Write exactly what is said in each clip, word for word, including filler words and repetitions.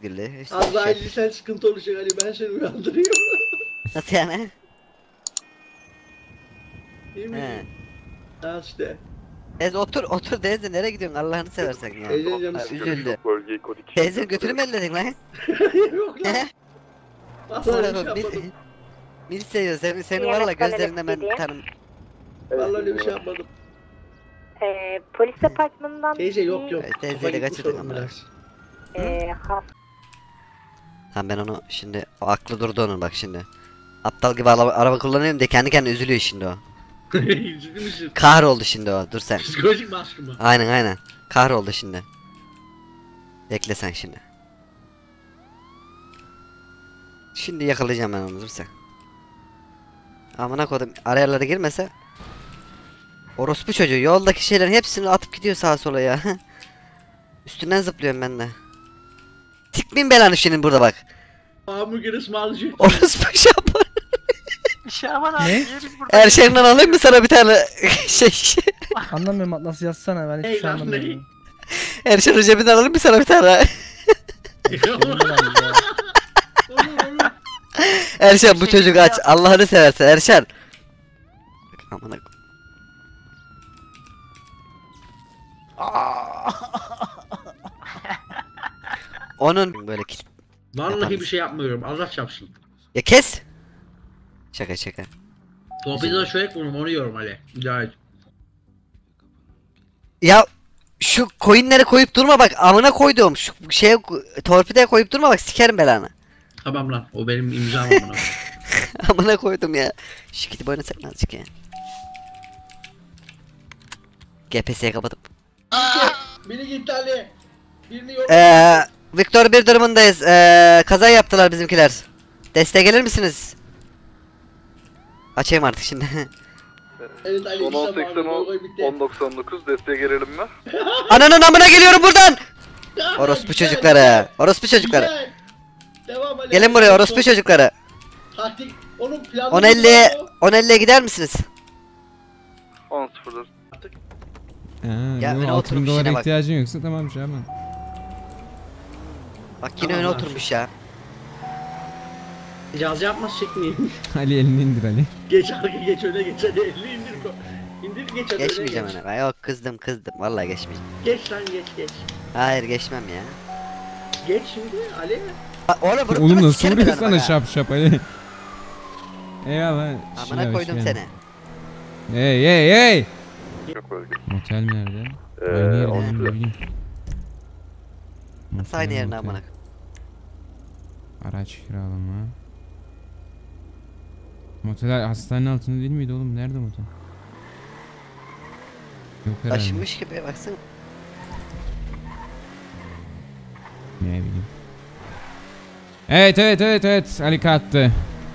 özgürlüğü. İşte Az daha şey. acil sıkıntı olacak Ali, ben seni uyandırıyorum. Nasıl yani? Değil mi? He. Ha işte. Teyze otur otur teyze, nereye gidiyorsun Allah'ını seversen ya. Teyzenin canı Ha, sıkıyor. üzüldü. Bölgeyi kod iki. Teyzenin götünü mü elledin lan? Yok lan. He? Vallahi öyle bir şey yapmadım. Mil seviyor seni, seni Yemek valla talep gözlerinden ben ediyor. tanım. Vallahi öyle bir şey yapmadım. Ee, polis departmanından Teyze yok yok. Evet, teyzeyi Kafa de gitmiş kaçırdık oğlum ama. biraz. Ee, hasta. Ha ben onu şimdi, o aklı durdu onun bak şimdi. Aptal gibi araba, araba kullanıyorum de kendi kendine üzülüyor şimdi o. Ciddi misin? Kahroldu şimdi o, dur sen. Psikolojik baskı mı? Aynen aynen. Kahroldu şimdi. Bekle sen şimdi. Şimdi yakalayacağım ben onu, dur sen. Amına kodum, arayalara girmese. Orospu çocuğu yoldaki şeylerin hepsini atıp gidiyor sağa sola ya. Üstünden zıplıyorum ben de. Tikmin belanı senin burada bak. Hamburger ısmarlayacak. Orospu şapı. Şaban abi Ne? niye biz burada? Her şeyinden alayım mı sana bir tane şey? Anlamıyorum Atlas, yazsana, ben hiçbir Hey şey lan, anlamıyorum. Her şeyin cebinden alayım mı sana bir tane? Olur olur. Erşen bu çocuk aç. Allah'ını seversen Erşen. Bak amına ko- Onun böyle kilit. Vallahi bir şey yapmıyorum. Allah çarpsın. Ya kes. Şaka şaka. Torpidoda şöyle bunu onu yiyorum Ali. Müdahale et. Ya şu coinleri koyup durma bak, amına koyduğum şu şeye torpidoya koyup durma bak, sikerim belanı. Tamam lan, o benim imzam amına. Amına koydum ya. Şu gidip oynasak mı azıcık ya? G P S'ye kapatıp. Biri gitti Ali. Birini yok. Eee Victor bir durumundayız. Eee kaza yaptılar bizimkiler. Desteğe gelir misiniz? Açayım artık şimdi. Evet Ali, on işte seksen bu arada, bitti. on doksan dokuz desteğe gelelim mi? Ananın amına geliyorum buradan. Ya, Orospu güzel, çocukları. güzel, Orospu çocukları. güzel. Devam Ali. Gelin buraya orospu çocukları. Taktik. Onun planı. on elliye on elliye gider misiniz? on sıfırdır. Ha, Ya yok, öne altı bin oturmuş dolara yine bak. ihtiyacın yoksa tamam Şaban. Bak yine Tamam öne lan. oturmuş ya. Caz yapmaz çekmeyeyim. Ali elini indir Ali. Geç arka geç öne geç hadi elini indir ko. İndir geç hadi Geçmeyeceğim öne ona. Ben yok kızdım kızdım. Vallahi geçmeyeceğim. geç. Geç lan geç geç. Hayır geçmem ya. Geç şimdi Ali. Ha, oğlum bunu Oğlum bak, nasıl sikerim vuruyor belanı sana bak ha. şap şap Ali. Eyvallah. Şuna Amına hoş koydum geldin. seni. Hey hey hey. Yok bölge. Motel nerede? Ee, Aynı yerde on mi, sıfır. ne bileyim. Nasıl aynı Motel, yerine motel. amına. Araç kiralama. Motel hastanenin altında değil miydi oğlum? Nerede motel? Yok herhalde. Taşınmış gibi baksana. Ne bileyim. Evet evet evet evet. Ali kalktı.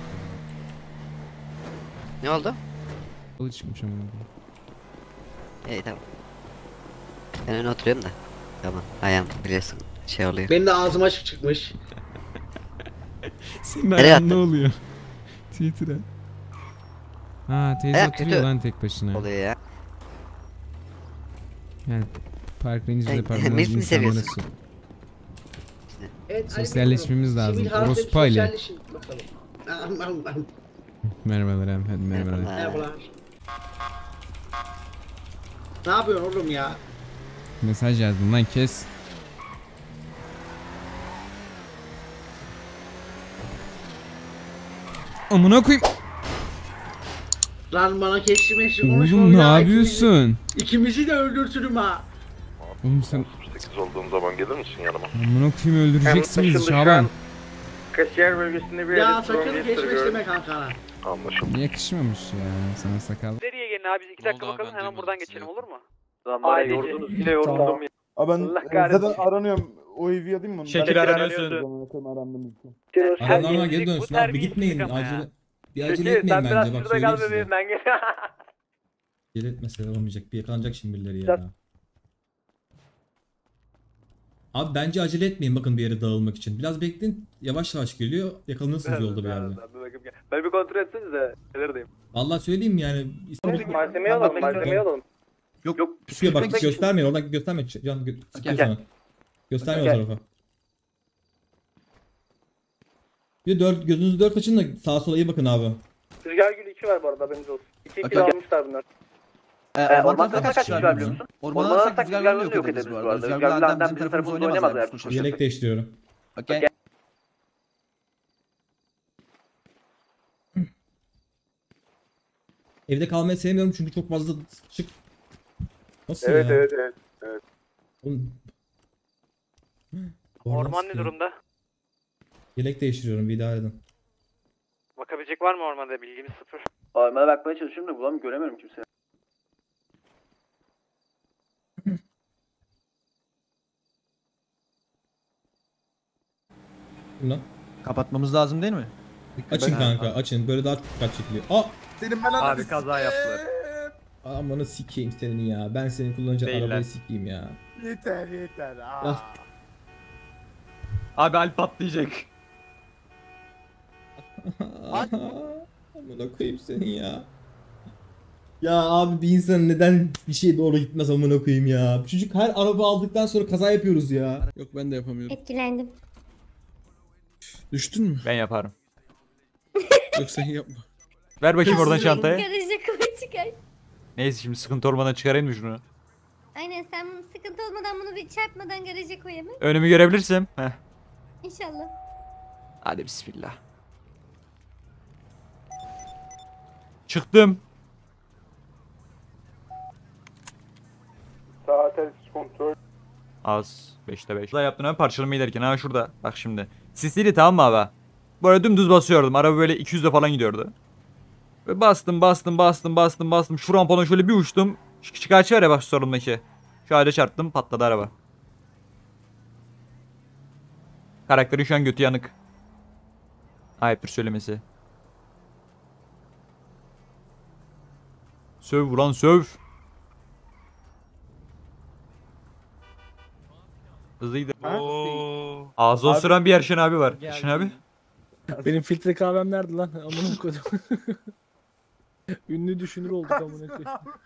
Ne oldu? Kılı çıkmış ama. İyi tamam. Ben öne oturuyorum da. Tamam ayağım biliyorsun şey oluyor. Benim de ağzım açık çıkmış. Senin Nereye ayağın ne attın? oluyor? Twitter'a. Ha teyze Ayak oturuyor kötü lan tek başına. Oluyor ya. Yani Park Ranger Sen Departmanı Mesut'u insanlara seviyorsun. su- Evet, Sosyalleşmemiz Ali, lazım. sivil harfle Orospu Ali. sosyalleşin bakalım. Ahem, ahem, ahem. Merhabalar abi, hadi merhabalar. Merhaba. Merhabalar. Ne yapıyorsun oğlum ya? Mesaj yazdım lan kes. Amına koyayım. Lan bana keşke meşri konuşma Oğlum ne ya. yapıyorsun? İkimizi, ikimizi de öldürtürüm ha. Oğlum sen sekiz olduğum zaman gelir misin yanıma? amına koyayım öldüreceksin bizi Şaban. Kasiyer bölgesinde bir Ya sakın geçme isteme kankana. Anlaşıldı. Yakışmamış ya sana sakal. Nereye gelin abi? Biz iki dakika bakalım hemen buradan geçelim olur mu? Zamanı yordunuz yine yoruldum ya. Abi ben Allah e, kahretsin. zaten aranıyorum. O evi yazayım mı? Şekil aranıyorsun. Arandım. Adamlarına geri dönsün Bu abi bir terbiyesizlik gitmeyin ama ya. acele. Bir acele etmeyin bence bak söyleyeyim size. ben gel. Acele etmese olmayacak bir yakalanacak şimdi birileri ya. Abi bence acele etmeyin bakın bir yere dağılmak için. Biraz bekleyin yavaş yavaş geliyor yakalanırsınız yolda bir yerde. Ben bir kontrol etsenize. Nelerdeyim? Vallahi söyleyeyim yani. Malzemeyi alalım, malzemeyi alalım. Yok yok. Pusuya bak göstermeyin oradan gösterme can gö sıkıyor sana. Gösterme o tarafa. Bir de dört, gözünüzü dört açın da sağa sola iyi bakın abi. Rüzgar Gülü iki var bu arada haberiniz olsun. iki iki Okey. almışlar bunlar. Ee, ormanda kaç kişi var biliyor musun? Ormana Ormana alırsak alırsak rüzgarlarını rüzgarlarını yok yok ederiz ederiz bu bu arada. arada. Rüzgarlardan Rüzgarlardan bizim tarafımıza oynamazlar. oynamazlar. Koşarsak. Yelek değiştiriyorum. Okey. Evde kalmayı sevmiyorum çünkü çok fazla sıkışık. Nasıl Evet ya? evet evet. Oğlum. Orman ne Nasıl? durumda? Yelek değiştiriyorum, bir idare edin. Bakabilecek var mı ormanda? Bilgimiz sıfır. Ormana bakmaya çalışıyorum da bulamıyorum, göremiyorum kimseyi. Bundan. Kapatmamız lazım değil mi? Açın kanka, açın. Böyle daha çok dikkat çekiliyor. Aa! Senin ben Abi kaza yaptılar. Amanı sikeyim senin ya. Ben senin kullanacağın Değil arabayı lan. sikeyim ya. Yeter yeter. Aa. Ya. Abi Alp patlayacak. Amına koyayım seni ya. Ya abi bir insan neden bir şey doğru gitmez amına koyayım ya. Çocuk her araba aldıktan sonra kaza yapıyoruz ya. Yok ben de yapamıyorum. Etkilendim. Düştün mü? Ben yaparım. Yok sen yapma. Ver bakayım oradan çantayı. Garaja koy çıkar. Neyse şimdi sıkıntı olmadan çıkarayım mı şunu? Aynen sen bunu sıkıntı olmadan bunu bir çarpmadan garaja koyamın. Önümü görebilirsem. Heh. İnşallah. Hadi bismillah. Çıktım. Sağ ters kontrol. Az. beşte beş. Daha yaptın abi parçalamayı giderken. Ha şurada. Bak şimdi. Sisliydi tamam mı abi? Böyle dümdüz basıyordum. Araba böyle iki yüzde falan gidiyordu. Ve bastım bastım bastım bastım bastım. Şu rampadan şöyle bir uçtum. Şu küçük ağaç var ya bak şu solundaki. Şu ağaca çarptım patladı araba. Karakterin şu an götü yanık. Ayıptır söylemesi. Söv vuran söv. Hızlıydı. Ağzı süren bir Erşen abi var. Erşen abi. Benim filtre kahvem nerede lan? Amına koydum. Ünlü düşünür olduk amına koyayım.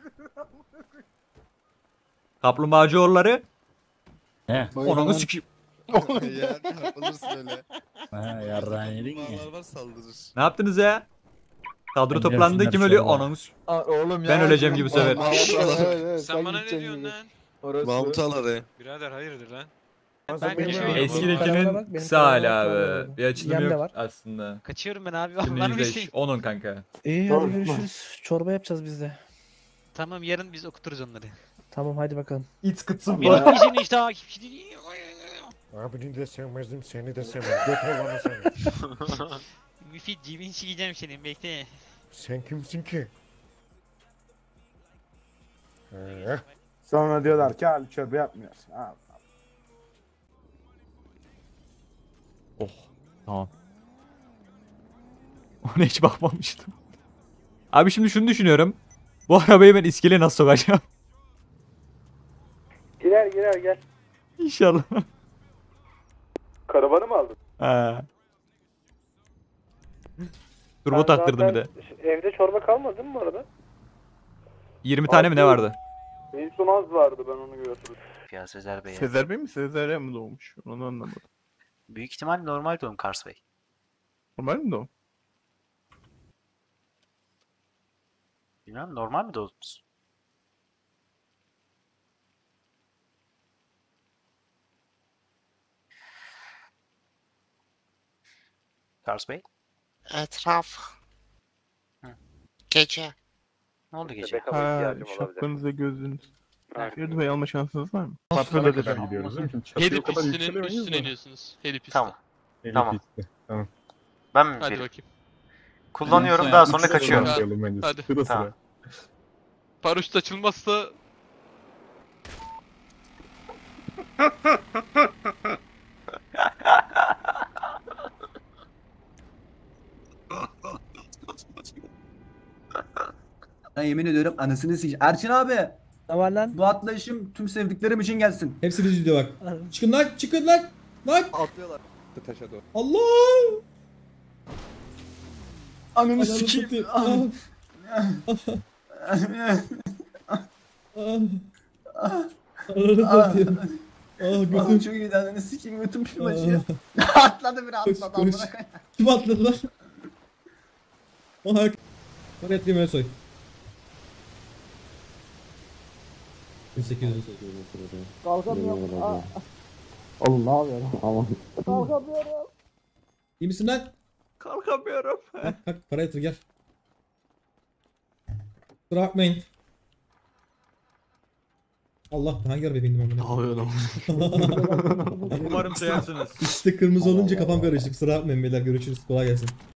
Kaplumbağacı oğulları. He. Onunu sikeyim. Ya olursun öyle. Ha yarrağı yedin ya. Bağlar var saldırır. Ne yaptınız ya? Kadro Ben toplandı Erşenler kim ölüyor? şöyle var. Onunu s- Aa, oğlum ya. Ben öleceğim gibi bu sefer. Sen bana ne diyorsun lan? Mahmut Alar'ı. Birader hayırdır lan? Ben Ben benim- geçiyorum. Eski- Karavana Eskidekinin bak, benim kısa karavana hali bak, abi. karavana. Bir açılımı Yem de yok var. aslında. Kaçıyorum ben abi. Şimdi Allah'ını yüzde beş. bileyim. Onun kanka. İyi hadi görüşürüz. Çorba yapacağız biz de. Tamam yarın biz okuturuz onları. Tamam hadi bakalım. İt kıtsın Benim izin işte ha. Abini de sevmezdim seni de sevmem. Götür bana seni. Müfit cibin çekeceğim senin bekle. Sen kimsin ki? Sonra diyorlar ki abi çöpe yapmıyorsun. Abi. Oh tamam. Ona hiç bakmamıştım. Abi şimdi şunu düşünüyorum. Bu arabayı ben iskeleye nasıl sokacağım? Girer girer gel. İnşallah. Karavanı mı aldın? Ha. Turbo taktırdım bir de. Evde çorba kalmadı mı bu arada? yirmi tane mi ne vardı? Benim son az vardı, ben onu gördüm. Ya Sezer Bey. Sezer Bey mi Sezer'e mi doğmuş? Onu anlamadım. Büyük ihtimal normal doğum Kars Bey. Normal mi doğum? Bilmem normal mi doğdunuz? Kars Bey? Etraf. Gece. Ne oldu gece? Ha, şapkanız ve gözlüğünüz. Ferdi Bey alma şansınız var mı? Patrol edeceğim. gidiyoruz değil mi? Heli pistinin üstüne iniyorsunuz. Heli pisti. Tamam. Tamam. Ben mi? Hadi vereyim? bakayım. Kullanıyorum daha sonra kaçıyorum. Hadi. Tamam. Paraşüt açılmazsa Ben yemin ediyorum anasını sikeceğim. Erçin abi. Ne var lan? Bu atlayışım tüm sevdiklerim için gelsin. Hepsi düz gidiyor bak. Çıkın lan, çıkın lan. Lan. Atlıyorlar. Taşa doğru. Allah. Ananı Ananı sikeyim. satayım. Ah. Ah. Ah. Ananı satayım. Ah Oğlum götüm. çok iyi ananı sikeyim götüm şunu Ah. acıyor. Atladı bir Koş, atladı. koş. Kim atladı lan? Aha. Bana yatırayım öyle soy. bin sekiz yüz. Kalkamıyorum. Aa, Oğlum ne yapıyorsun? Aman. kalkamıyorum. İyi misin lan? Kalkamıyorum. Kalk kalk para yatır gel. Kusura bakmayın. Allah hangi arabaya bindim amına? Umarım seversiniz. İşte kırmızı olunca kafam karıştı. Kusura bakmayın beyler, görüşürüz. Kolay gelsin.